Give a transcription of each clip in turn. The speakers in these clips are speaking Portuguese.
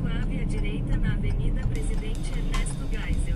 suave à direita na Avenida Presidente Ernesto Geisel.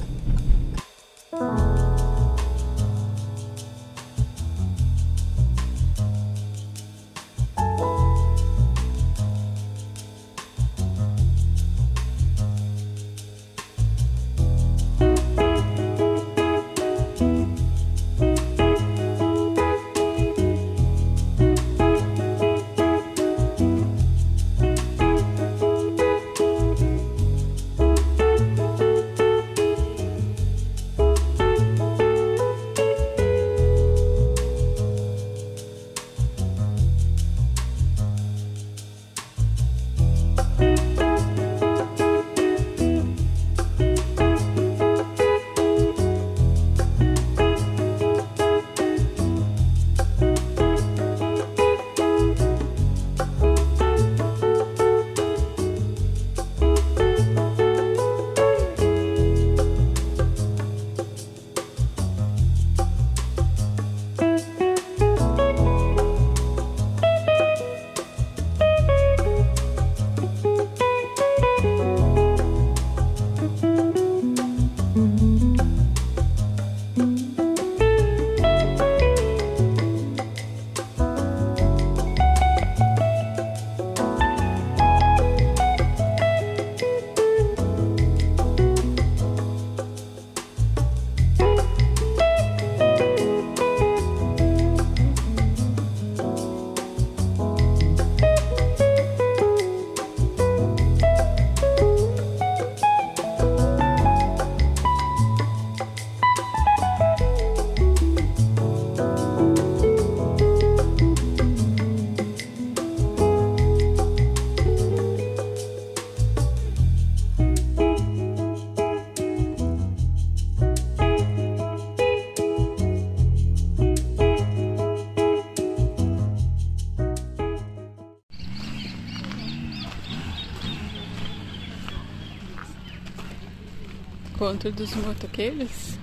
Encontro dos motoqueiros.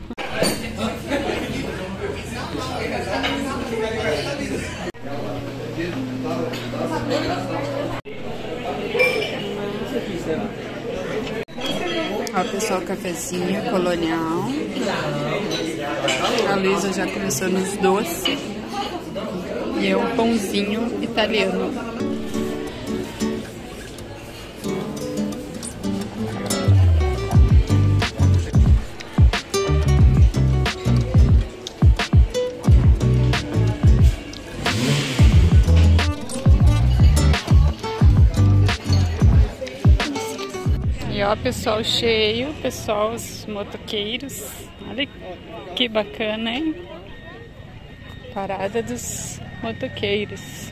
Ó, pessoal, cafezinho colonial. A Luísa já começou nos doces. E eu pãozinho italiano. E ó, pessoal cheio, pessoal, os motoqueiros. Olha que bacana, hein? Parada dos motoqueiros.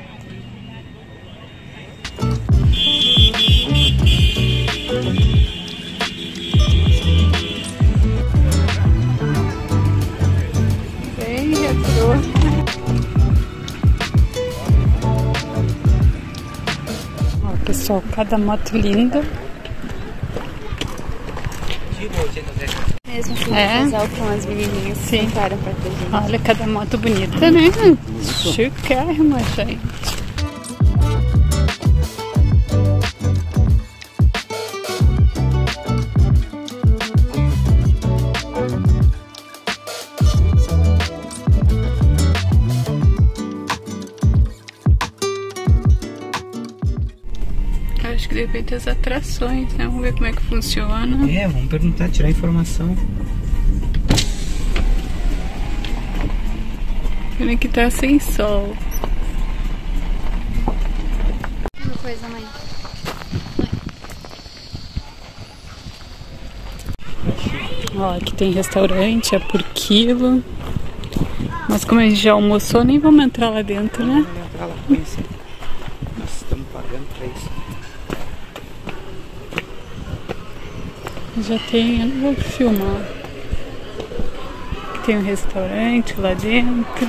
Bem retrô. Ó, pessoal, cada moto linda. Mesmo assim, É? casal com as menininhas que sentaram pra ter gente. Olha, cada moto bonita, né? Chiquérrima, gente. Acho que depende das atrações, né? Vamos ver como é que funciona. É, vamos perguntar, tirar informação. Pena que tá sem sol. Uma coisa, mãe. Ó, aqui tem restaurante, é por quilo. Mas como a gente já almoçou, nem vamos entrar lá dentro, né? Vamos entrar lá conhecer. Nós estamos pagando pra isso. Já tem, eu não vou filmar. Tem um restaurante lá dentro.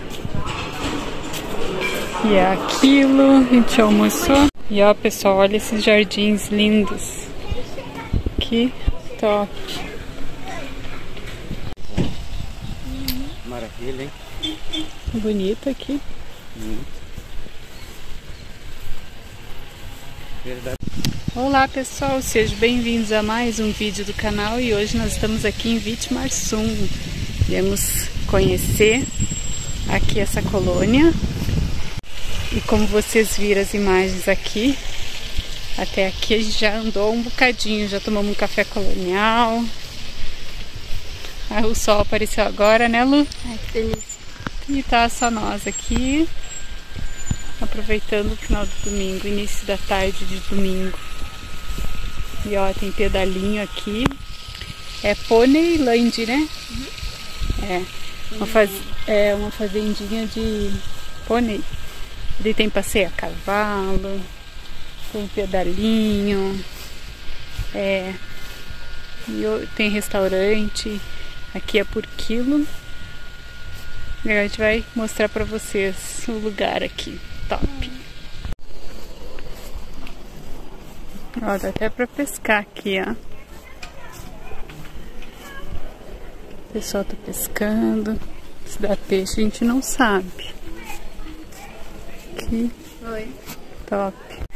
E é aquilo, a gente almoçou. E ó, pessoal, olha esses jardins lindos. Que top. Maravilha, hein? Bonito aqui. Muito. Verdade. Olá pessoal, sejam bem-vindos a mais um vídeo do canal e hoje nós estamos aqui em Vitimarsum. Viemos conhecer aqui essa colônia e como vocês viram as imagens aqui, até aqui a gente já andou um bocadinho, já tomamos um café colonial. O sol apareceu agora, né, Lu? Ai, que delícia. E tá só nós aqui, aproveitando o final do domingo, início da tarde de domingo. E ó, tem pedalinho aqui. É Ponyland, né? Uhum. É uma fazendinha de pônei. Ele tem passeio a cavalo, tem pedalinho, e tem restaurante. Aqui é por quilo. E a gente vai mostrar pra vocês o lugar aqui. Top! Ó, dá até pra pescar aqui, ó. O pessoal tá pescando. Se dá peixe a gente não sabe. Aqui. Oi. Top.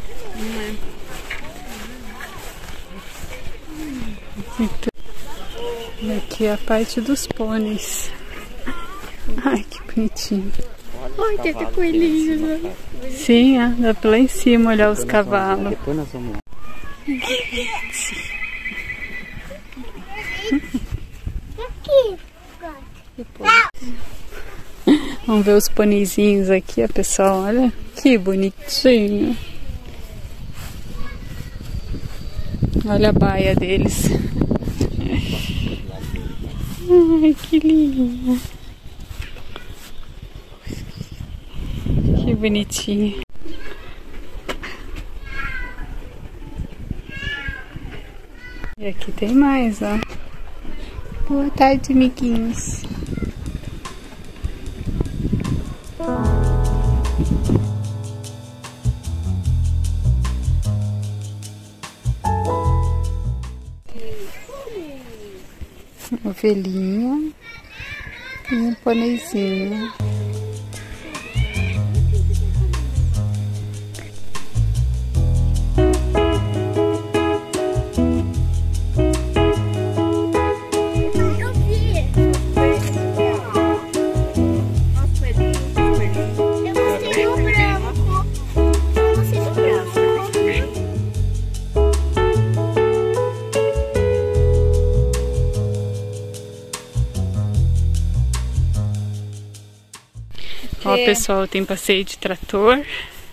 Então, aqui é a parte dos pôneis. Ai, que bonitinho. Ai, tem até coelhinhos, né? Sim, dá pra lá em cima olhar os cavalos. Depois nós vamos lá. Vamos ver os ponizinhos aqui, ó, pessoal. Olha que bonitinho. Olha a baia deles. Ai, que lindo. Que bonitinho. E aqui tem mais, ó. Boa tarde, amiguinhos. Uma ovelhinha e um pôneizinho. Ó, pessoal, tem passeio de trator,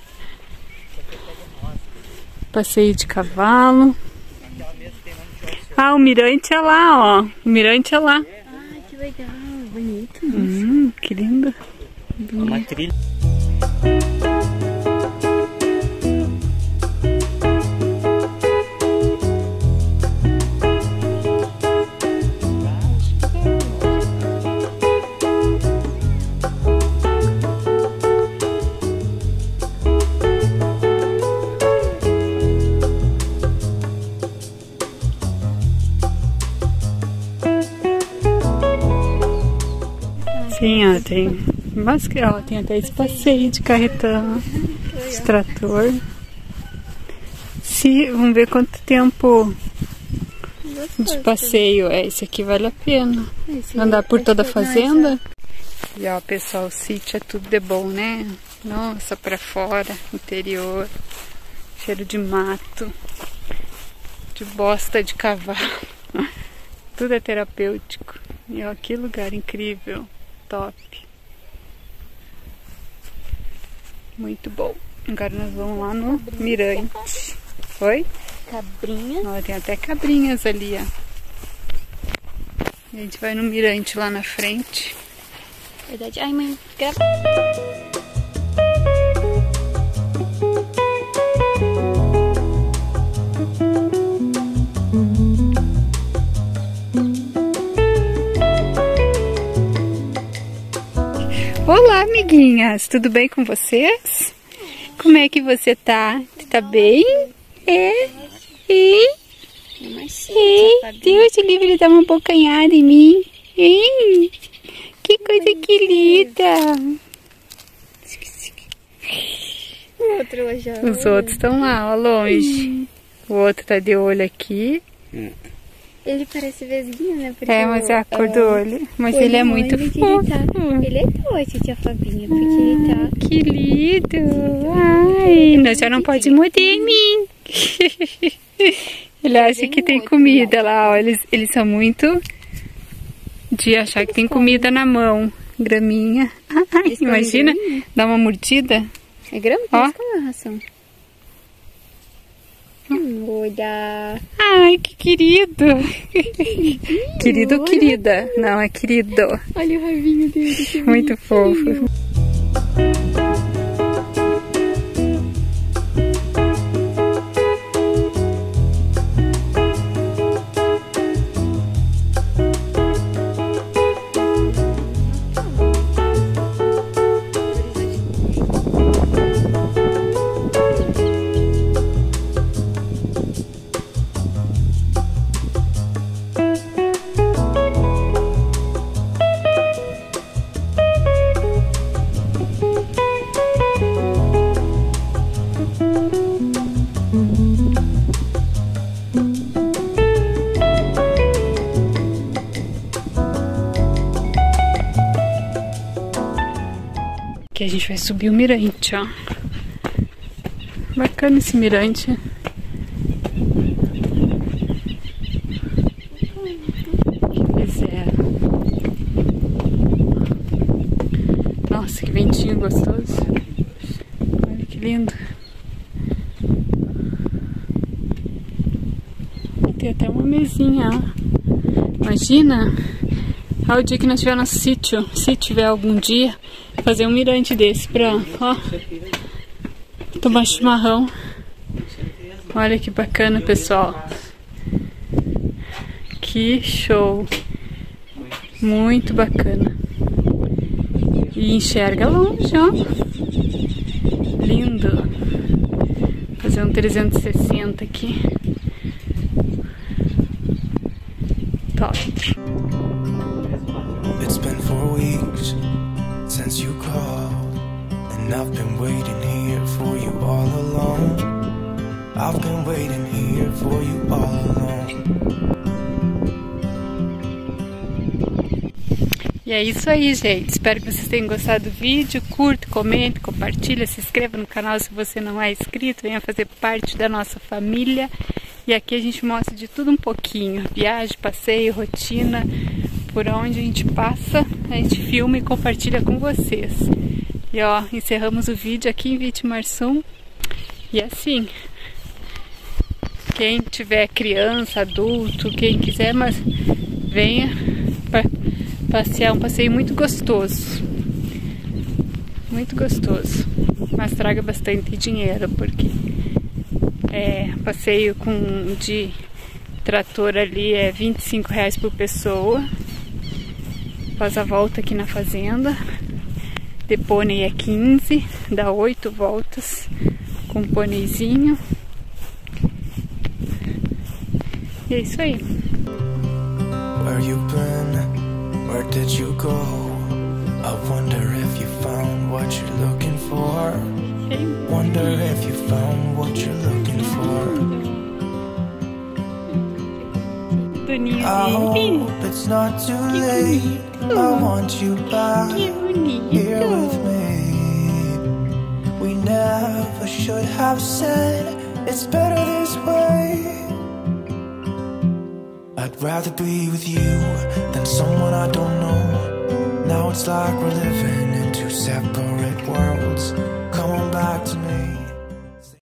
passeio de cavalo. Ah, o mirante é lá, ó. O mirante é lá. Ai, que legal, bonito. Que lindo. Uma trilha. Sim, ó, tem até esse passeio de carretão, de trator. Vamos ver quanto tempo de passeio é. Esse aqui vale a pena. Andar por toda a fazenda. E ó, pessoal, o sítio é tudo de bom, né? Nossa, pra fora, interior, cheiro de mato, de bosta de cavalo. Tudo é terapêutico. E ó, que lugar incrível. Top. Muito bom. Agora nós vamos lá no mirante. Oi? Cabrinha. Ó, tem até cabrinhas ali, ó. A gente vai no mirante lá na frente. Verdade. Ai, mãe, grava. Olá, amiguinhas, tudo bem com vocês? Como é que você tá? Tá bem? Deus te livre de dar uma bocanhada em mim. Que coisa querida. O outro já. Os outros estão lá, ó, longe. O outro tá de olho aqui. Ele parece vesguinho, né? Porque Mas é a cor do olho. Mas ele é muito fofo. Ele é doce, tia Fabinha, porque ele tá... Que lindo. Ai, nós já não pode morder em mim. Ele acha que tem comida lá, ó. Eles são muito de achar que tem comida na mão. Graminha. Ai, imagina, dá uma mordida. É grama? Ó. Qual é a ração? Olha. Ai, que querido. Querido ou querida? Não, é querido. Olha o rabinho dele. Que muito fofo. Aqui a gente vai subir o mirante, ó. Bacana esse mirante. Pois é. Nossa, que ventinho gostoso. Olha que lindo. Tem até uma mesinha, ó. Imagina, o dia que nós tiver nosso sítio, se tiver algum dia, fazer um mirante desse pra, ó, tomar chimarrão. Olha que bacana, pessoal. Que show. Muito bacana. E enxerga longe, ó. Lindo. Fazer um 360 aqui. Top. It's been 4 weeks since you called, and I've been waiting here for you all alone. I've been waiting here for you all alone. E é isso aí, gente. Espero que vocês tenham gostado do vídeo. Curta, comente, compartilha, se inscreva no canal se você não é inscrito. Venha fazer parte da nossa família. E aqui a gente mostra de tudo um pouquinho. Viagem, passeio, rotina. Por onde a gente passa, a gente filma e compartilha com vocês. E ó, encerramos o vídeo aqui em Vitimarsum. E assim, quem tiver criança, adulto, quem quiser, mas venha passear, um passeio muito gostoso. Muito gostoso. Mas traga bastante dinheiro, porque passeio de trator ali é R$25 por pessoa. Faz a volta aqui na fazenda. De pônei é 15, dá 8 voltas com pôneizinho. E é isso aí. Where you been? Where did you go? I wonder if you found what you're looking for. Wonder if you found what you're looking for. I hope it's not too late. I want you back here with me. We never should have said it's better this way. I'd rather be with you than someone I don't know. Now it's like we're living in two separate worlds.